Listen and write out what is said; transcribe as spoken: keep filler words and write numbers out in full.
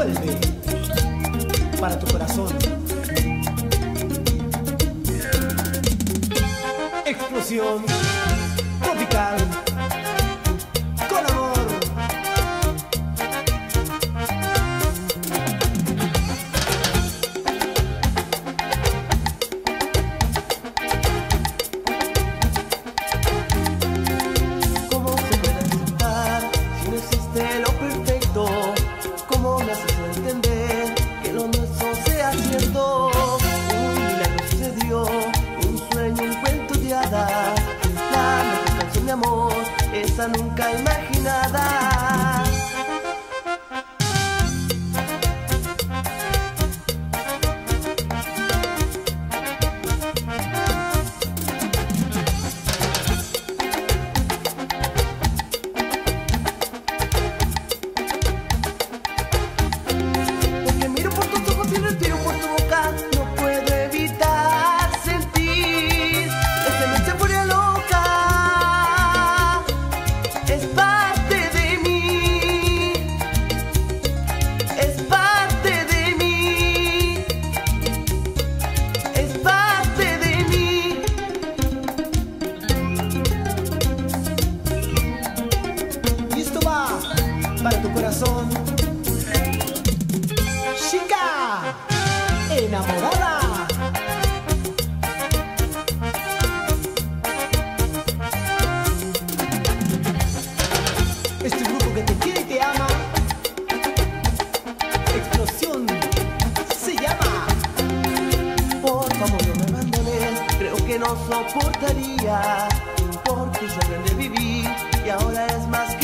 vuelve para tu corazón. Explosión tropical con amor. ¿Cómo se puede aceptar si no existe lo perfecto? ¿Cómo me haces entender que lo nuestro sea cierto? Un milagro sucedió, un sueño, un cuento de hadas. La mejor canción de amor, esa nunca imaginada. Porque miro por tus ojos y respiro por tu boca, no puedo evitar sentir esta noche furia loca. Es parte de mí, es parte de mí, es parte de mí. Y esto va para tu corazón. Chica enamorada. Este grupo que te quiere y te ama. Explosión se llama. Por favor no me abandones, creo que no soportaría, porque se aprende a vivir y ahora es más que